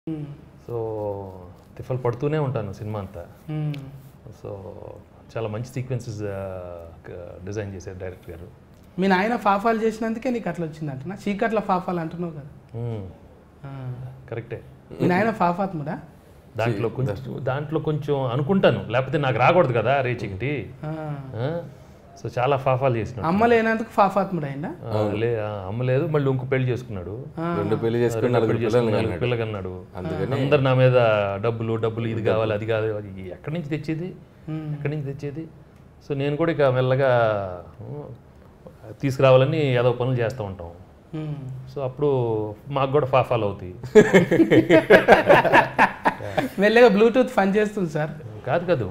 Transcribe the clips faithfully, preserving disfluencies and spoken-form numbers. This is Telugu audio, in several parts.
సో తిఫల్ పడుతూనే ఉంటాను సినిమా అంతా. సో చాలా మంచి సీక్వెన్సెస్ డిజైన్ చేశారు డైరెక్టర్ గారు. మీ నాయన ఫాఫాలు చేసినందుకే నీకు అట్లా వచ్చింది అంటున్నా, చీకట్ల ఫాఫాలు అంటున్నావు కదా. కరెక్టే. మీ నాయన ఫాఫాత్ముడా? దాంట్లో కొంచెం దాంట్లో కొంచెం అనుకుంటాను, లేకపోతే నాకు రాకూడదు కదా రే చీకటి. సో చాలా ఫాఫాలు చేసినాడు. అమ్మ లేనందుకు ఫాఫాత్ముడు అయినా? లే అమ్మ లేదు, మళ్ళీ ఇంకో పెళ్లి చేసుకున్నాడు, రెండు పెళ్లి చేసుకుని నలుగురు పిల్లగన్నాడు. అందరు నా మీద డబ్బులు డబ్బులు ఇది కావాలి అది కాదు, ఎక్కడి నుంచి తెచ్చేది ఎక్కడి నుంచి తెచ్చేది. సో నేను కూడా ఇక మెల్లగా తీసుకురావాలని ఏదో పనులు చేస్తూ ఉంటాం. సో అప్పుడు మాకు కూడా ఫాఫాలు అవుతాయి. మెల్లగా బ్లూటూత్ పని చేస్తుంది సార్. కాదు కాదు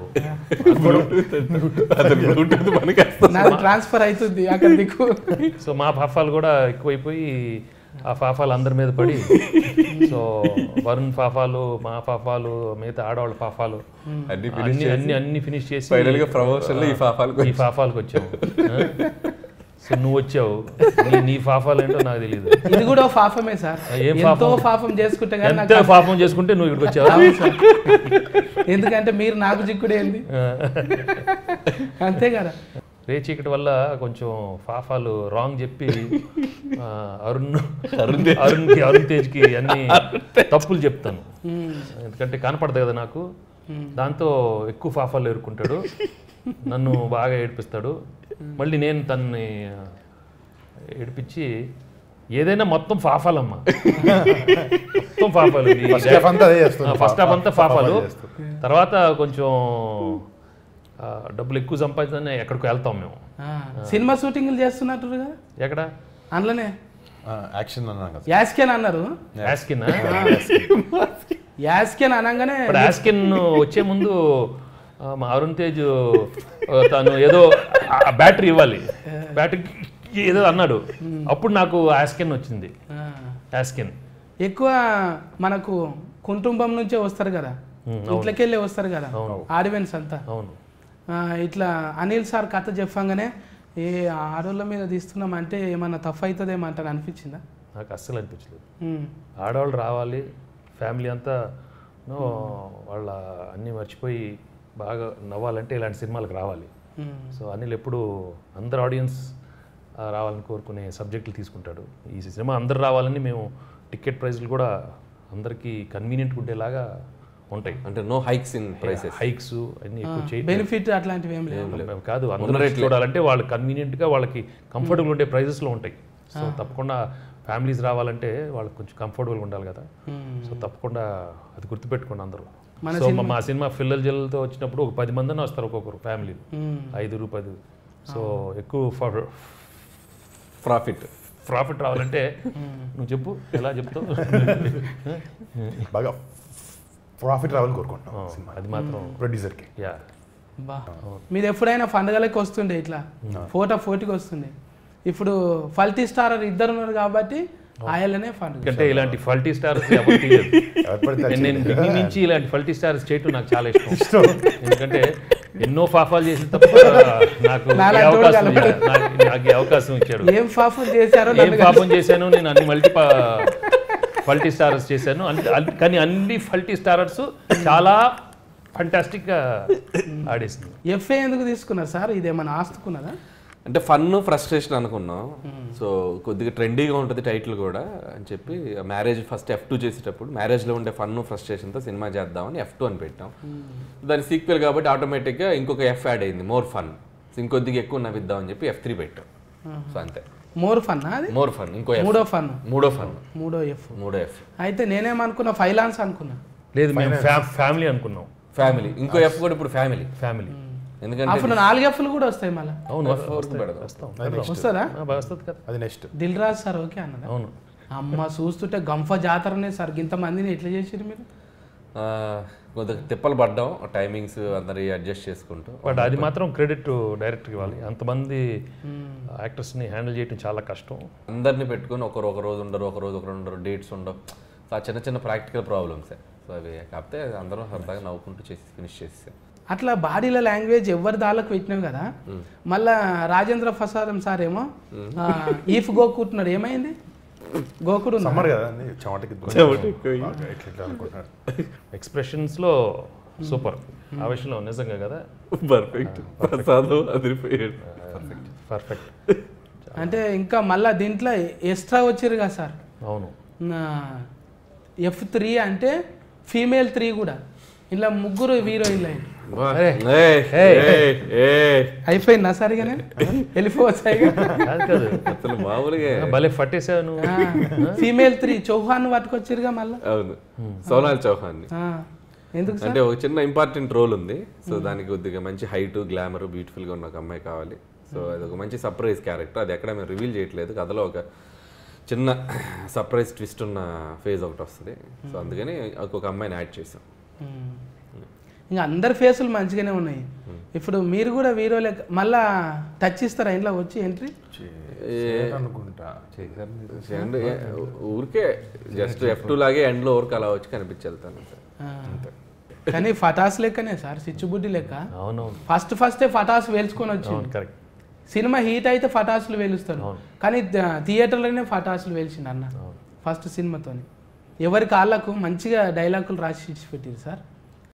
ట్రాన్స్ఫర్ అవుతుంది అక్కడ దిక్కు. సో మా ఫాఫాలు కూడా ఎక్కువైపోయి ఆ ఫాఫాలు అందరి మీద పడి, సో వరుణ్ ఫాఫాలు, మా ఫాఫాలు, మిగతా ఆడవాళ్ళ ఫాఫాలు అన్ని అన్ని అన్ని ఫినిష్ చేసి ఈ ఫాఫాలకు వచ్చాము. సో నువ్వు వచ్చావు, నీ ఫాఫాలు ఏంటో నాకు తెలియదు. ఇది కూడా ఫాఫమే సార్. ఎంతో ఫాఫం చేసుకుంటే ఎంత ఫాఫం చేసుకుంటే నువ్వు ఇక్కడికి వచ్చావు. ఎందుకంటే మీరు నాకు చిక్కుడేంది అంతే కదా. రే చీకటి వల్ల కొంచెం ఫాఫాలు రాంగ్ చెప్పి అరుణ్ అరుణ్కి అరుణ్ తేజ్కి అన్ని తప్పులు చెప్తాను, ఎందుకంటే కనపడదు కదా నాకు. దాంతో ఎక్కువ ఫాఫాలు ఎదుర్కొంటాడు, నన్ను బాగా ఏడిపిస్తాడు. మళ్ళీ నేను తన్ని ఏడిపించి ఏదైనా మొత్తం ఫాఫాలమ్మా, మొత్తం ఫాఫాలు. ఫస్ట్ హాఫ్ అంతా ఫాఫాలు, తర్వాత కొంచెం డబ్బులు ఎక్కువ సంపాదించని ఎక్కడికి వెళ్తాం మేము. సినిమా షూటింగ్లు చేస్తున్నట్టు కదా ఎక్కడ? అందులోనే యాక్షన్ అన్నారు, యాస్కెన్ అన్నారు. యాస్కిన్ యాస్కెన్ అనగానే యాస్కిన్ వచ్చే ముందు మా అరుణ్ తేజ్ తను ఏదో బ్యాటరీ ఇవ్వాలి, బ్యాటరీ ఏదో అన్నాడు, అప్పుడు నాకు యాస్కెన్ వచ్చింది. యాస్కెన్ ఎక్కువ మనకు కుటుంబం నుంచే వస్తారు కదా, ఇంట్లోకెళ్ళి వస్తారు కదా ఆడియన్స్ అంతా. అవును. ఇట్లా అనిల్ సార్ కథ చెప్పంగానే ఏ ఆడవాళ్ళ మీద తీస్తున్నాం అంటే ఏమన్నా తప్పు అవుతుందేమో అంటారు అనిపించిందా? నాకు అస్సలు అనిపించలేదు. ఆడవాళ్ళు రావాలి, ఫ్యామిలీ అంతా వాళ్ళ అన్నీ మర్చిపోయి బాగా నవ్వాలంటే ఇలాంటి సినిమాలకు రావాలి. సో అనిల్ ఎప్పుడు అందరు ఆడియన్స్ రావాలని కోరుకునే సబ్జెక్టులు తీసుకుంటాడు. ఈ సినిమా అందరు రావాలని మేము టికెట్ ప్రైస్లు కూడా అందరికీ కన్వీనియంట్గా ఉండేలాగా ఉంటాయి. అంటే no hikes in prices, hikes అన్ని ఎక్కువ చేయి బెనిఫిట్ అట్లాంటివి ఏం లేవు కాదు. అందరూ చూడాలంటే వాళ్ళు కన్వీనియంట్గా వాళ్ళకి కంఫర్టబుల్ ఉండే ప్రైజెస్లో ఉంటాయి. సో తప్పకుండా ఫ్యామిలీస్ రావాలంటే వాళ్ళకి కొంచెం కంఫర్టబుల్గా ఉండాలి కదా. సో తప్పకుండా అది గుర్తుపెట్టుకోండి అందరూ. సో మా సినిమా పిల్లల జల్లతో వచ్చినప్పుడు ఒక పది మందిని వస్తారు ఒక్కొక్కరు ఫ్యామిలీ, ఐదుగురు పది. సో ఎక్కువ ప్రాఫిట్ ప్రాఫిట్ రావాలంటే నువ్వు చెప్పు, ఎలా చెప్తావు? బాగా ప్రాఫిట్ రావాలని కోరుకుంటాం. అది మాత్రం ప్రొడ్యూసర్కి. యా బా మీరు ఎప్పుడైనా పండుగలకి వస్తుండే ఇట్లా ఫోటో ఫోటోకి వస్తుండే. ఇప్పుడు ఫల్టీ స్టార్ ఇద్దరు ఉన్నారు కాబట్టి ఆయననే పండుగ. అంటే ఇలాంటి ఫల్టీ స్టార్స్ నేను బిగినింగ్ నుంచి ఇలాంటి ఫల్టీ స్టార్స్ చేయటం నాకు చాలా ఇష్టం. ఎందుకంటే ఎన్నో ఫాఫాలు చేసిన తప్ప నాకు అవకాశం నాకు అవకాశం ఇచ్చాడు. ఏం ఫాఫం చేశారో, ఏం ఫాఫం చేశాను నేను, అన్ని మల్టీ ఫల్టీ స్టారర్స్ చేశాను. కానీ అన్ని ఫల్టీ స్టారర్స్ చాలా ఫంటాస్టిక్గా ఆడేసింది. ఎఫ్ఏ ఎందుకు తీసుకున్నారు సార్? ఇదేమన్నా ఆస్తుకున్నదా? అంటే ఫన్ ఫ్రస్ట్రేషన్ అనుకున్నాం. సో కొద్దిగా ట్రెండీగా ఉంటుంది టైటిల్ కూడా అని చెప్పి మ్యారేజ్ ఫస్ట్ ఎఫ్ టూ చేసేటప్పుడు మ్యారేజ్లో ఉండే ఫన్ ఫ్రస్ట్రేషన్తో సినిమా చేద్దామని ఎఫ్ టూ అని పెట్టాం. దాని సీక్వెల్ కాబట్టి ఆటోమేటిక్గా ఇంకొక ఎఫ్ యాడ్ అయింది, మోర్ ఫన్. ఇంకొద్దిగా ఎక్కువ నవ్విద్దామని చెప్పి ఎఫ్ త్రీ పెట్టాం. సో అంతే. మోర్ ఫన్ అది మోర్ ఫన్ ఇంకో మూడో ఫన్ మూడో ఫన్ మూడో ఎఫ్ మూడో ఎఫ్ అయితే నేనేమనుకున్నా ఫైలాన్స్ అనుకున్నా. లేదు, మేము ఫ్యామిలీ అనుకున్నాం. ఫ్యామిలీ ఇంకో ఎఫ్ కూడా ఇప్పుడు ఫ్యామిలీ ఫ్యామిలీ ఎందుకంటే అప్పుడు నాలుగు ఎఫ్లు కూడా వస్తాయి మళ్ళీ. అవును, వస్తుందా? అది next Dil Raju sir okay అన్నది. అవును. అమ్మ చూస్తుంటే గంఫ జాతరనే సార్, ఇంతమందిని ఎట్లా చేసారు మీరు? కొద్దిగా తిప్పలు పడ్డాం, టైమింగ్స్ అందరి అడ్జస్ట్ చేసుకుంటూ. బట్ అది మాత్రం క్రెడిట్ డైరెక్టర్కి ఇవ్వాలి. అంతమంది యాక్టర్స్ని హ్యాండిల్ చేయడం చాలా కష్టం. అందరినీ పెట్టుకుని ఒకరు ఒక రోజు ఉండరు, ఒక రోజు ఒకరు ఉండరు, డేట్స్ ఉండవు. సో ఆ చిన్న చిన్న ప్రాక్టికల్ ప్రాబ్లమ్సే. సో అవి కాకపోతే అందరం సరదాగా నవ్వుకుంటూ చేసి ఫినిష్ చేసేసాం. అట్లా బాడీల లాంగ్వేజ్ ఎవరి దాళ్ళకు పెట్టినావు కదా. మళ్ళా రాజేంద్ర ప్రసాదం సార్ ఏమో ఈఫ్ గోకుంటున్నాడు, ఏమైంది? గోకుడు ఉందా? సమ్మర్ కదా అండి, చెమటకి చెమట ఎక్కువ. బాగా ఇట్లా ఇట్లా అనుకుంటున్నాడు. ఎక్స్ప్రెషన్స్లో సూపర్ ఆ విషయంలో నిజంగా కదా. పర్ఫెక్ట్. ప్రసాదం అదిరిపోయాడు. పర్ఫెక్ట్. అంటే ఇంకా మళ్ళీ దీంట్లో ఎక్స్ట్రా వచ్చారు కదా సార్, అవును. ఎఫ్ త్రీ అంటే ఫీమేల్ త్రీ కూడా, ఇలా ముగ్గురు హీరోయిన్లు అయింది. అయిపోయిందా సార్? ఇక నేను వెళ్ళిపోవచ్చాయి. కాదు కాదు అసలు మామూలుగా భలే పట్టేసావు నువ్వు. ఫీమేల్ త్రీ చౌహాన్ పట్టుకొచ్చారుగా మళ్ళీ. అవును, సోనాల్ చౌహాన్. ఎందుకు అంటే ఒక చిన్న ఇంపార్టెంట్ రోల్ ఉంది. సో దానికి కొద్దిగా మంచి హైట్, గ్లామర్, బ్యూటిఫుల్ గా ఉన్న ఒక అమ్మాయి కావాలి. సో అది ఒక మంచి సర్ప్రైజ్ క్యారెక్టర్. అది ఎక్కడ మేము రివీల్ చేయట్లేదు, కథలో ఒక చిన్న సర్ప్రైజ్ ట్విస్ట్ ఉన్న ఫేజ్ ఒకటి వస్తుంది. సో అందుకని ఒక అమ్మాయిని యాడ్ చేసాం. ఇంకా అందరి ఫేసులు మంచిగానే ఉన్నాయి. ఇప్పుడు మీరు కూడా హీరో లెక్క మళ్ళా టచ్ ఇస్తారా ఇంట్లో వచ్చి ఎంట్రీ? అనుకుంటా ఊరికే జస్ట్ ఎఫ్ టూ లాగే ఎండ్ లో ఊరికి అలా వచ్చి కనిపించి వెళ్తాను. కానీ ఫటాస్ లెక్కనే సార్, సిచ్చుబుడ్డి లెక్క. అవునవును. ఫస్ట్ ఫస్టే ఫటాస్ వేల్చుకొని వచ్చింది. కరెక్ట్. సినిమా హీట్ అయితే ఫటాసులు వేలుస్తాడు, కానీ థియేటర్లోనే ఫటాసులు వేల్చిండు అన్న ఫస్ట్ సినిమాతోని. ఎవరి కాళ్ళకు మంచిగా డైలాగులు రాసి పెట్టారు సార్.